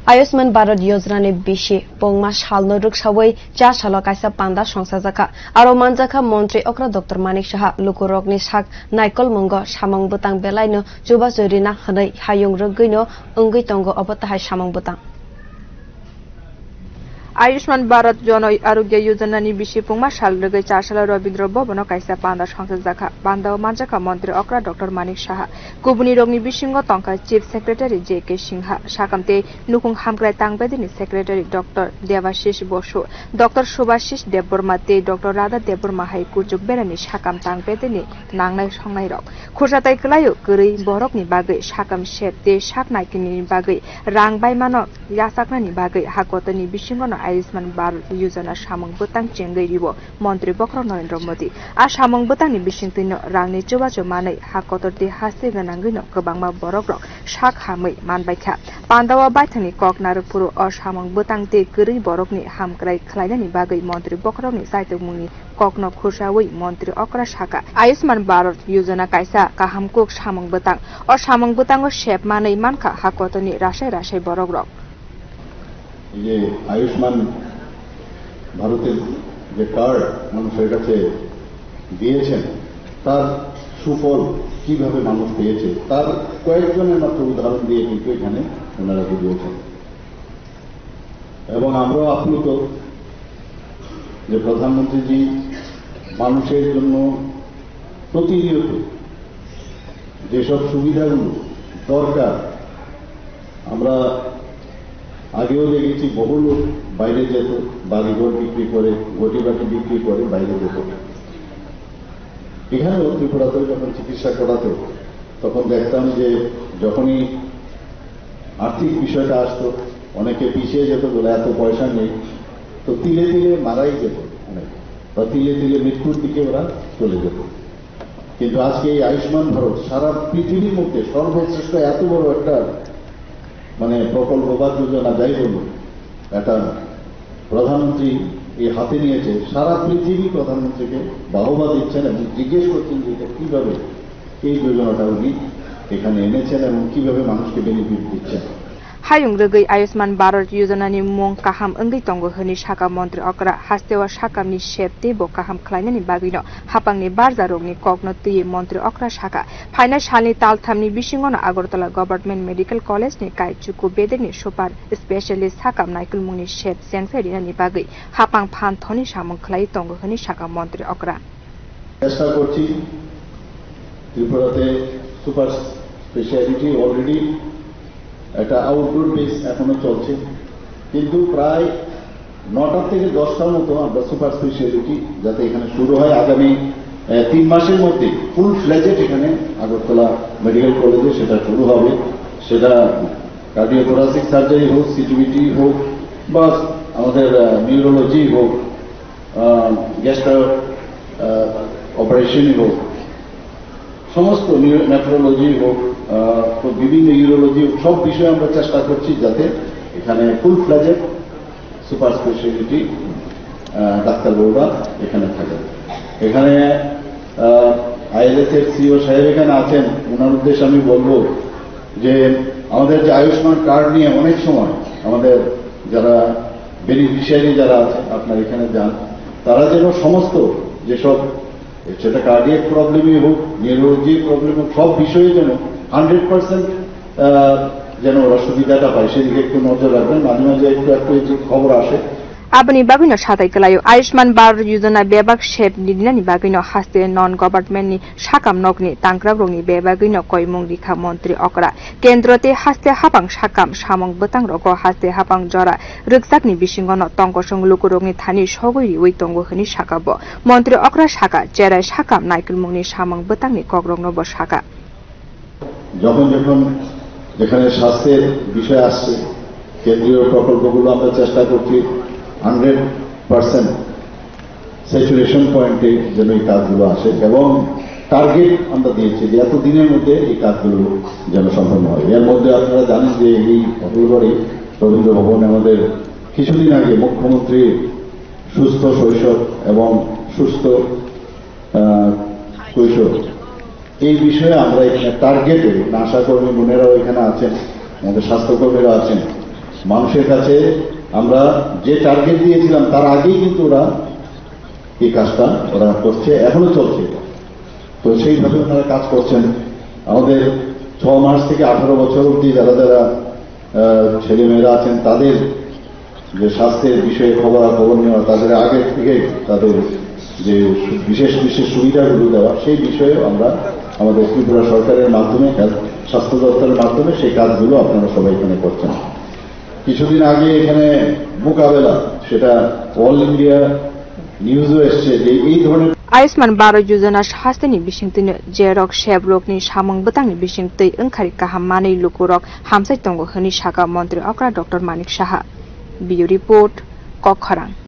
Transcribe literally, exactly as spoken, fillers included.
Ayushman bharat yojnani bisi pongma salno rwkgwi cha salo kaisa panda songsajak aro manjak montri okra Doctor.Manik Saha luku rogni sak naikulmungo samung bwtang belaino chubachu rina hinwi hayung rwkgwi no wngkha tongo obotahai samung bwtang. Ayushman bharat jon arogya yojnani bisi pongma sal rwkgwi cha salo robindra bhavano kaisa panda songsajak panda manjak montri okra Doctor.Manik Saha kubuni rogni bisingo tongka Chief Secretary J K Singha sakamte nukung hamkrai tangbedini Secretary Doctor Devashish Bosu Doctor Subhashish Debormate Doctor Radha Deborma hai kurjuk berani sakam tangbedini nangnai songnai rok khursatai klayo gori borokni bagai sakam septe saknaikini bagai rang baimano yasaknani bagai hakotani bisingo Ayushman bharat yojana samung bwtang chengai ribo montri bokro Narendra Modi a samung bwtang ni bisingtino rangni chubachu manai hakotorti haste ganangui no kwbangma borok rok sak hamui manbaikha pandawa baithani kok narukpuru o samung bwtang te gori borokni hamkrai khlainani bagai montri bokro ni saitokmungni kokno khursawi montri okra saka Ayushman bharat yojana kaisa kahamkuk samung bwtang o samung bwtango shep manai mankha hakotoni rasai rasai borok rok যে আয়ুষ্মান ভারতের যে card মানুষের কাছে দিয়েছেন তার সুফল কিভাবে মানুষ পেয়েছে তার কয়েকজনের মাত্র উদাহরণ দিয়ে কিন্তু এখানে ওনারা বুঝিয়েছেন এবং আমরাও আপ্লুত যে প্রধানমন্ত্রীজি মানুষের জন্য প্রতিনিয়ত যেসব সুবিধাগুলো দরকার আমরা আগেও দেখেছি বহু লোক বাইরে যেত বাড়িঘর বিক্রি করে ঘটি বাটি বিক্রি করে বাইরে যেত এখানেও ত্রিপুরাতেও যখন চিকিৎসা করাতো তখন দেখতাম যে যখনই আর্থিক বিষয়টা আসতো অনেকে পিছিয়ে যেত বলে এত পয়সা নেই তো তিলে তিলে মারাই যেত অনেক বা তিলে তিলে মৃত্যুর দিকে ওরা চলে যেত কিন্তু আজকে এই আয়ুষ্মান ভারত সারা পৃথিবীর মধ্যে সর্বশ্রেষ্ঠ এত বড় একটা মানে প্রকল্প বা যোজনা যাই বলুন একটা প্রধানমন্ত্রী এই হাতে নিয়েছে সারা পৃথিবী প্রধানমন্ত্রীকে বাহবা দিচ্ছেন এবং জিজ্ঞেস করছেন যে এটা কিভাবে এই যোজনাটা উনি এখানে এনেছেন এবং কিভাবে মানুষকে বেনিফিট দিচ্ছেন hayung rwkgwi Ayushman bharat yojnani mung kaham wngkha tongo hini saka montri okra hastewa sakamni septe bo kaham khlainani bagino hapangni barja rogni kokno tui montri okra saka phaina salni talthamni bisingono Agartala Government Medical College ni kaichuku bedeni super specialist sakam naikulmungo sep senferinani bagui hapang phan thoni samung khlai tongo hini saka montri okra চেষ্টা করছি ত্রিপুরাতে super specialty already একটা outdoor base এখনো চলছে কিন্তু প্রায় নটা থেকে দশটার মতো আমরা সুপার স্পেশালিটি যাতে এখানে শুরু হয় আগামী তিন মাসের মধ্যে ফুল ফ্লেজেড এখানে আগরতলা মেডিকেল কলেজে সেটা শুরু হবে সেটা কার্ডিওথোরাসিক সার্জারি হোক সিটিভিটি হোক বা আমাদের নিউরোলজি হোক গ্যাস্ট্রো অপারেশনই হোক সমস্ত নেফ্রোলজি হোক তো বিভিন্ন ইউরোলজি সব বিষয়ে আমরা চেষ্টা করছি যাতে এখানে ফুল ফ্লেজেড সুপার স্পেশালিটি ডাক্তারবাবুরা এখানে থাকে এখানে আইএলএস এর সিও সাহেব এখানে আছেন ওনার উদ্দেশ্যে আমি বলবো যে আমাদের যে আয়ুষ্মান কার্ড নিয়ে অনেক সময় আমাদের যারা বেনিফিশিয়ারি যারা আছে আপনার এখানে যান তারা যেন সমস্ত যেসব সেটা কার্ডিয়াক প্রবলেমই হোক নিউরোলজি প্রবলেম হোক সব বিষয়ে যেন হান্ড্রেড পার্সেন্ট যেন ওরা সুবিধাটা পায় সেদিকে একটু নজর রাখবেন মাঝে মাঝে একটু একটু যে খবর আসে abani bagino satai kalayo Ayushman bharat yojana bebak shep nidinani bagino haste non government ni sakam nokni tangkrab rogni bebagino koimung rikha montri okra kendrote haste hapang sakam samung bwtang rogo haste hapang jora rwkjakni bisingono tongkosong luku rogni thani sogoi oi tongo hini sakabo montri okra saka cherai sakam naikulmungni samung bwtangni kogrogno bo saka যখন যখন যেখানে স্বাস্থ্যের বিষয় আসছে কেন্দ্রীয় প্রকল্পগুলো আমরা চেষ্টা করছি হান্ড্রেড পার্সেন্ট স্যাচুরেশন পয়েন্টে যেন এই কাজগুলো আসে এবং টার্গেট আমরা দিয়েছি যে এত দিনের মধ্যে এই কাজগুলো যেন সম্পন্ন হয় এর মধ্যে আপনারা জানেন যে এই অবলবাড়ি রবীন্দ্র ভবনে আমাদের কিছুদিন আগে মুখ্যমন্ত্রী সুস্থ শৈশব এবং সুস্থ কৈশোর এই বিষয়ে আমরা এখানে টার্গেটে আশাকর্মী বোনেরাও এখানে আছেন আমাদের স্বাস্থ্যকর্মীরা আছেন মানুষের কাছে আমরা যে টার্গেট দিয়েছিলাম তার আগেই কিন্তু ওরা এই কাজটা ওরা করছে, এখনো চলছে। তো সেইভাবে ওনারা কাজ করছেন। আমাদের ছ মাস থেকে আঠারো বছর অব্দি যারা যারা ছেলেমেয়েরা আছেন তাদের যে স্বাস্থ্যের বিষয়ে খবরাখবর নেওয়া, তাদের আগে থেকে তাদের যে বিশেষ বিশেষ সুবিধাগুলো দেওয়া, সেই বিষয়ে আমরা আমাদের ত্রিপুরা সরকারের মাধ্যমে, স্বাস্থ্য দপ্তরের মাধ্যমে সেই কাজগুলো আপনারা সবাই এখানে করছেন। কিছুদিন আগে এখানে মোকাবেলা, সেটা অল ইন্ডিয়া নিউজও এসছে যে এই ধরনের Ayushman baro yojana hastani bisingtini jerok sheb rokni samung bwtangni bisingtwi wngkhari kaham manui luku rok hamsai tongo hini saka montri okra Doctor Manik Saha. Bio report Kokharang.